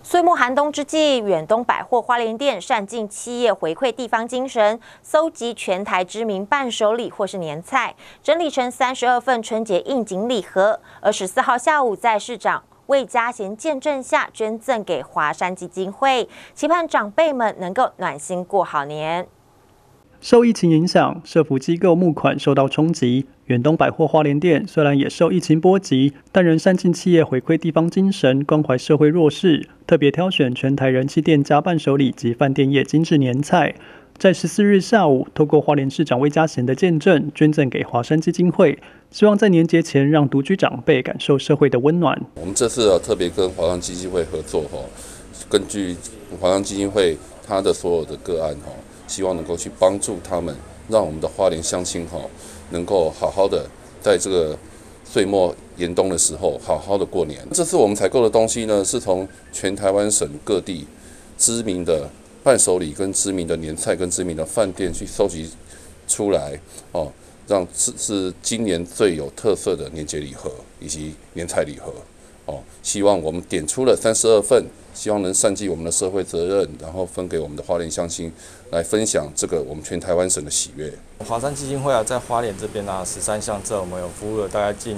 岁末寒冬之际，远东百货花莲店善尽企业回馈地方精神，搜集全台知名伴手礼或是年菜，整理成32份春节应景礼盒。而14号下午，在市长魏家贤见证下，捐赠给华山基金会，期盼长辈们能够暖心过好年。 受疫情影响，社福机构募款受到冲击。远东百货花莲店虽然也受疫情波及，但仍善尽企业回馈地方精神，关怀社会弱势，特别挑选全台人气店家伴手礼及饭店业精致年菜，在14日下午，透过花莲市长魏家贤的见证，捐赠给华山基金会，希望在年节前让独居长辈感受社会的温暖。 我们这次特别跟华山基金会合作，根据华山基金会它的所有的个案，希望能够去帮助他们，让我们的花莲乡亲能够好好的在这个岁末严冬的时候好好的过年。这次我们采购的东西呢，是从全台湾省各地知名的伴手礼、跟知名的年菜、跟知名的饭店去收集出来，让是今年最有特色的年节礼盒以及年菜礼盒。希望我们点出了32份，希望能善尽我们的社会责任，然后分给我们的花莲乡亲，来分享这个我们全台湾省的喜悦。 华山基金会在花莲这边13乡镇，我们有服务了大概近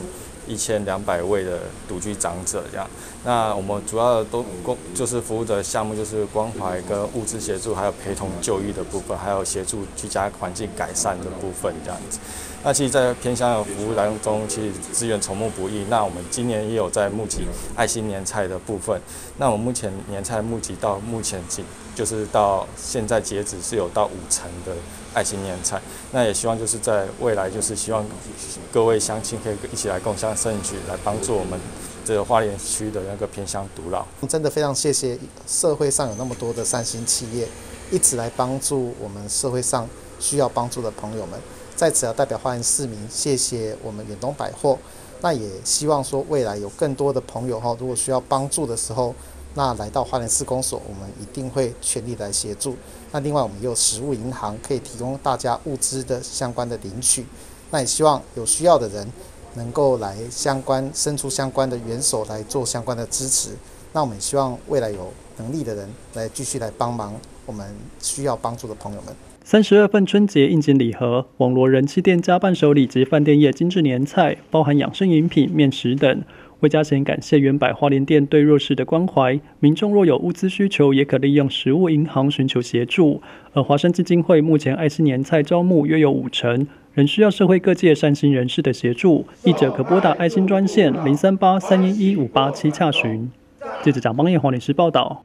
1200位的独居长者这样。那我们主要的就是服务的项目就是关怀跟物资协助，还有陪同就医的部分，还有协助居家环境改善的部分这样子。那其实，在偏乡的服务当中，其实资源从募不易。那我们今年也有在募集爱心年菜的部分。那我们目前年菜募集到目前就是到现在截止是有到50%的爱心年菜。那也希望就是在未来，就是希望各位乡亲可以一起来共襄盛举，来帮助我们这个花莲区的那个偏乡独老。 真的非常谢谢社会上有那么多的善心企业，一直来帮助我们社会上需要帮助的朋友们。在此代表花莲市民，谢谢我们远东百货。那也希望说未来有更多的朋友如果需要帮助的时候，那来到花莲市公所，我们一定会全力来协助。那另外我们也有食物银行，可以提供大家物资的相关的领取。那也希望有需要的人能够来伸出相关的援手来做相关的支持。那我们也希望未来有能力的人来继续来帮忙我们需要帮助的朋友们。 32份春节应景礼盒，网罗人气店家伴手礼及饭店业精致年菜，包含养生饮品、面食等。魏家贤感谢远百花莲店对弱势的关怀，民众若有物资需求，也可利用食物银行寻求协助。而华山基金会目前爱心年菜招募约有50%，仍需要社会各界善心人士的协助，译者可拨打爱心专线038-311-587洽询。记者蒋邦彦花莲市报道。